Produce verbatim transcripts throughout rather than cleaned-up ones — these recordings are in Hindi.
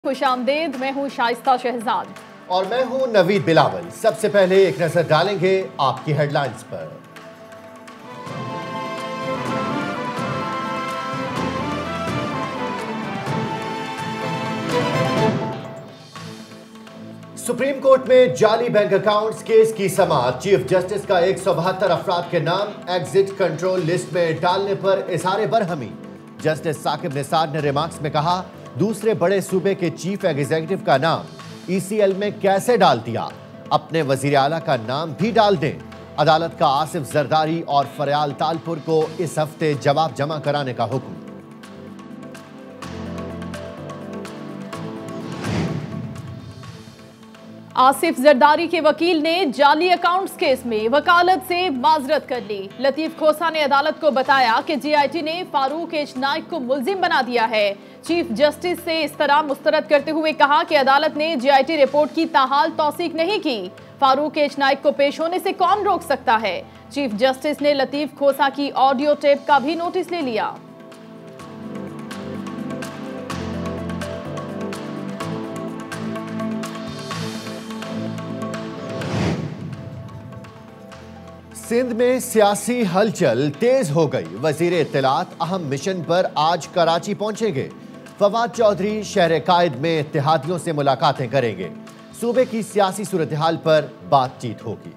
खुशामदीद। मैं हूं शाइस्ता शहजाद और मैं हूं नवीद बिलावल। सबसे पहले एक नजर डालेंगे आपकी हेडलाइंस पर। सुप्रीम कोर्ट में जाली बैंक अकाउंट्स केस की समाअत। चीफ जस्टिस का एक सौ बहत्तर अफराद के नाम एग्जिट कंट्रोल लिस्ट में डालने पर इजहार बरहमी। जस्टिस साकिब निसार ने रिमार्क्स में कहा, दूसरे बड़े सूबे के चीफ एग्जीक्यूटिव का नाम ईसीएल में कैसे डाल दिया, अपने वजीर आला का नाम भी डाल दें। अदालत का आसिफ जरदारी और फरयाल तालपुर को इस हफ्ते जवाब जमा कराने का हुक्म। आसिफ जरदारी के वकील ने जाली अकाउंट्स केस में वकालत से माजरत कर ली। लतीफ खोसा ने अदालत को बताया कि जीआईटी ने फारूक एच नाइक को मुल्जिम बना दिया है। चीफ जस्टिस से इस तरह मुस्तरद करते हुए कहा कि अदालत ने जीआईटी रिपोर्ट की ताहाल तौसीक नहीं की। फारूक एच नाइक को पेश होने से कौन रोक सकता है। चीफ जस्टिस ने लतीफ खोसा की ऑडियो टेप का भी नोटिस ले लिया। सिंध में सियासी हलचल तेज हो गई। वजीर इत्तलात अहम मिशन पर आज कराची पहुंचेंगे। फवाद चौधरी शहर कायद में इत्तेहादियों से मुलाकातें करेंगे। सूबे की सियासी सूरत हाल पर बातचीत होगी।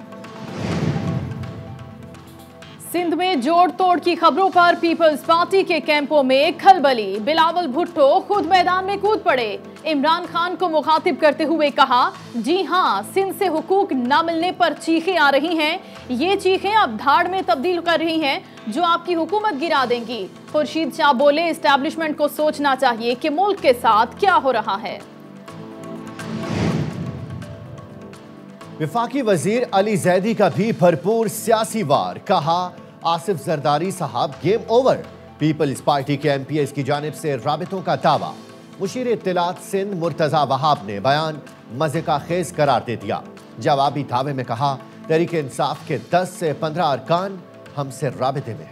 सिंध में जोड़ तोड़ की खबरों पर पीपल्स पार्टी के कैंपों में खलबली। बिलावल भुट्टो खुद मैदान में कूद पड़े। इमरान खान को मुखातिब करते हुए कहा, जी हां, सिंध से हुकूक न मिलने पर चीखें आ रही हैं। ये चीखें अब धाड़ में तब्दील कर रही हैं जो आपकी हुकूमत गिरा देंगी। खुर्शीद शाह बोले, एस्टैब्लिशमेंट को सोचना चाहिए कि मुल्क के साथ क्या हो रहा है। विफाकी वजीर अली जैदी का भी भरपूर सियासी वार। कहा, आसिफ जरदारी साहब गेम ओवर। पीपल्स पार्टी के एमपीएस की जानिब से राबितों का दावा। मुशीर इत्तलात सिंध मुर्तजा वहाब ने बयान मजे का खेज करार दे दिया। जवाबी दावे में कहा, तहरीक इंसाफ के दस से पंद्रह अरकान हमसे राबिते में हैं।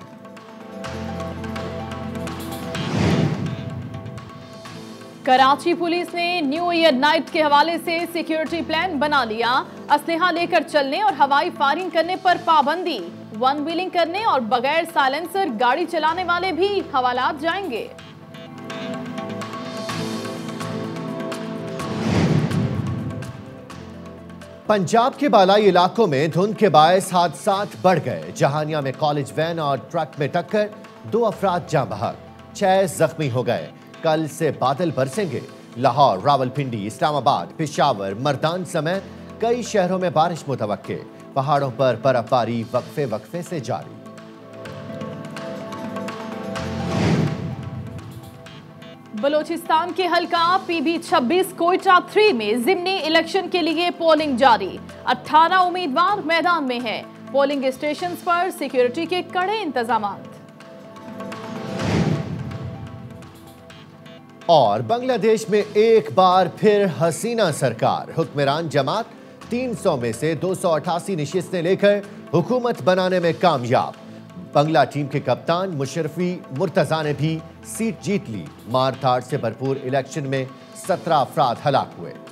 कराची पुलिस ने न्यू ईयर नाइट के हवाले से सिक्योरिटी प्लान बना लिया। असलहा लेकर चलने और हवाई फायरिंग करने पर पाबंदी। वन व्हीलिंग करने और बगैर साइलेंसर गाड़ी चलाने वाले भी हवालात जाएंगे। पंजाब के बालाई इलाकों में धुंध के बायस हादसात बढ़ गए। जहानिया में कॉलेज वैन और ट्रक में टक्कर, दो अफराद जाँ बहक, छह जख्मी हो गए। कल से बादल बरसेंगे। लाहौर, रावलपिंडी, इस्लामाबाद, पेशावर, मर्दान समेत कई शहरों में बारिश मुतवक्के। पहाड़ों पर बर्फबारी वक्फे वक्फे से जारी। बलोचिस्तान के हल्का पीबी छब्बीस कोयटा थ्री में जिमनी इलेक्शन के लिए पोलिंग जारी। अठारह उम्मीदवार मैदान में हैं। पोलिंग स्टेशन पर सिक्योरिटी के कड़े इंतजाम। और बांग्लादेश में एक बार फिर हसीना सरकार। हुक्मरान जमात तीन सौ में से दो सौ अठासी नशिस्तें लेकर हुकूमत बनाने में कामयाब। बंगला टीम के कप्तान मुशर्रफी मुर्तजा ने भी सीट जीत ली। मारधाड़ से भरपूर इलेक्शन में सत्रह अफराद हलाक हुए।